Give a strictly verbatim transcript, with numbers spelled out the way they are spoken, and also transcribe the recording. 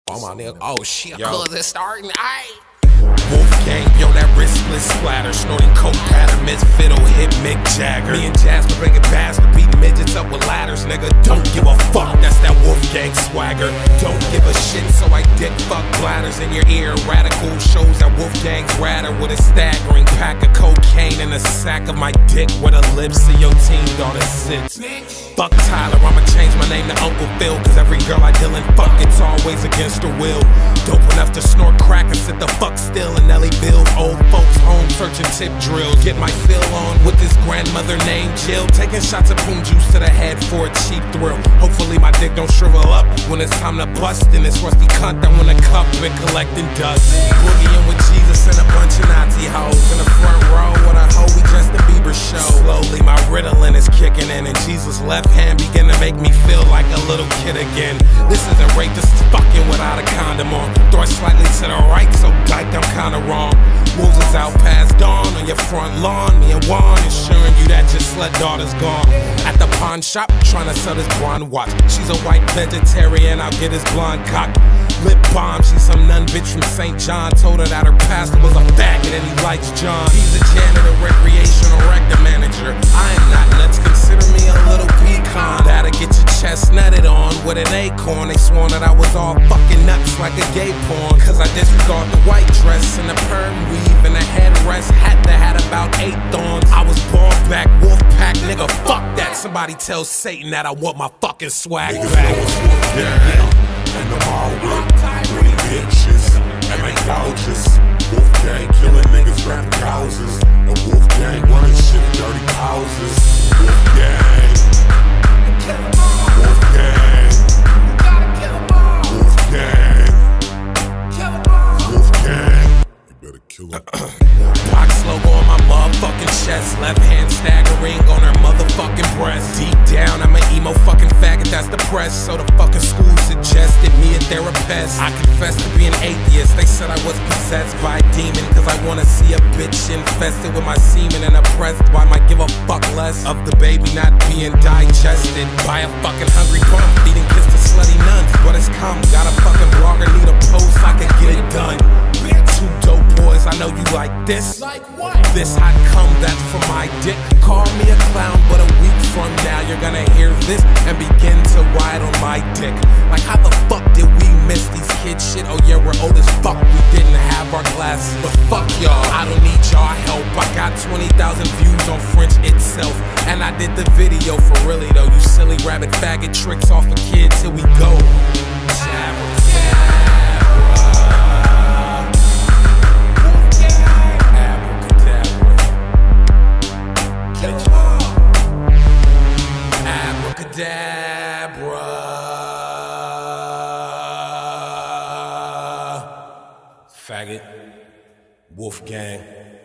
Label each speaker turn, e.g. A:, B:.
A: Oh my nigga, oh shit,
B: Yo.
A: cuz it's starting, aight.
B: Wolfgang, yo, that wristless splatter, snorting coke pattern, Miss Fiddle hit Mick Jagger. Me and Jasper bringing bastard, beating midgets up with ladders, nigga. Don't give a fuck, that's that Wolfgang swagger. Don't give a shit, so I dick fuck bladders in your ear. Radical shows that Wolfgang's radder with a staggering pack of cocaine in a sack of my dick where the lips of your teen daughter sits. Fuck Tyler, I'ma change my name to Uncle Phil, cause every girl I deal in fuck, it's always against her will. Dope enough to snort crack and sit the fuck still in Nellyville. Old folks home searching tip drills. Get my fill on with this grandmother named Jill. Taking shots of poon juice to the head for a cheap thrill. Hopefully my dick don't shrivel up when it's time to bust in this rusty cunt that want a cup and collecting dust. Boogieing with Jesus and a bunch of Nazi hoes in the front row with a hoe we dressed the Bieber show. Slowly my Ritalin is kicking in and Jesus' left hand begin to make me feel like a little kid again. This isn't rape, this is fucking without a condom on. Throw it slightly to the right, so dyke, I'm kinda wrong. Wolves is out past dawn on your front lawn. Me and Juan ensuring you that your slut daughter's gone. At the pawn shop, trying to sell this blonde watch. She's a white vegetarian, I'll get his blonde cock. Lip balm, she's some nun bitch from Saint John. Told her that her pastor was a faggot and he likes John. He's a janitor, recreational rector manager. I am not nuts, consider me a little pecan. That'll get your chest nutted on with an acorn. They sworn that I was all fucking nuts like a gay porn. Cause I disregard the white dress and the perm weave and the headrest hat that had about eight thorns. I was born back, wolf pack, nigga, fuck that. Somebody tell Satan that I want my fucking swag back.
C: Yeah. And I'm all with pretty bitches and they couches. Wolfgang killing niggas, grabbing houses. And Wolfgang running shit in dirty houses. Wolfgang. Wolfgang. Wolfgang. Wolfgang. You better kill him.
B: Box logo on my motherfucking chest. Left hand staggering on her motherfucking breast. Deep down, I'm an emo fucking faggot that's depressed. So the fucking school suggested me a therapist. I confessed to being atheist. They said I was possessed by a demon. Cause I wanna see a bitch infested with my semen and oppressed. Why I might give a fuck less of the baby not being digested by a fucking hungry bum feeding kiss to slutty nuns. But it's come, got a fucking blogger, need a post, I can get it done. Two dope boys, I know you like this.
A: Like what?
B: This hot cum that's for my dick. Call me a clown, but a week from now you're gonna hear this and begin to ride on my dick. Like how the fuck did we miss these kids shit? Oh yeah, we're old as fuck, we didn't have our glasses. But fuck y'all, I don't need y'all help. I got twenty thousand views on French itself. And I did the video for really though. You silly rabbit faggot tricks off of kids, here we go. Abracadabra, faggot, Wolfgang.